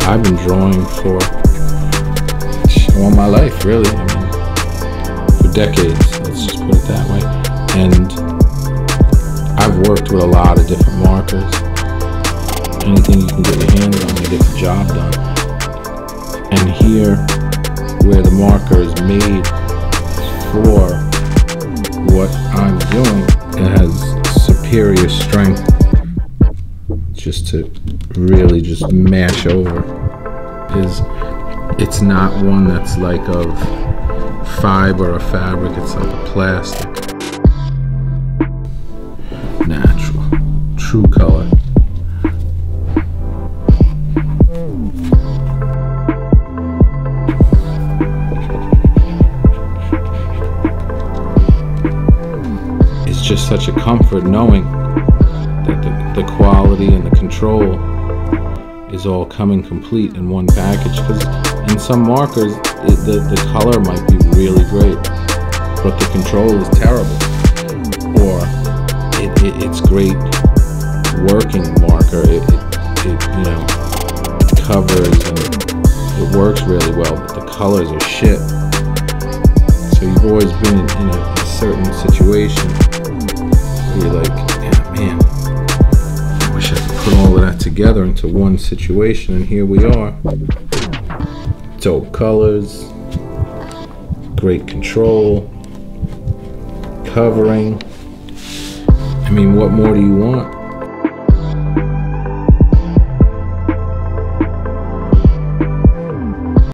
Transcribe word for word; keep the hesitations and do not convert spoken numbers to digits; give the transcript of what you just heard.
I've been drawing for all my life, really. I mean, for decades, let's just put it that way. And I've worked with a lot of different markers. Anything you can get your hands on to get the job done. And here, where the marker is made for what I'm doing, it has superior strength just to really just mash over. Is it's not one that's like of fiber or fabric, it's like a plastic. Natural, true color. It's just such a comfort knowing that the, the quality and the control is all coming complete in one package. Because in some markers, it, the, the color might be really great, but the control is terrible. Or it, it, it's great working marker. It, it, it, you know, it covers and it works really well, but the colors are shit. So you've always been in a, a certain situation where you're like, yeah, man, I wish I could put all of that together into one situation, and here we are. Dope colors, great control, covering. I mean, what more do you want?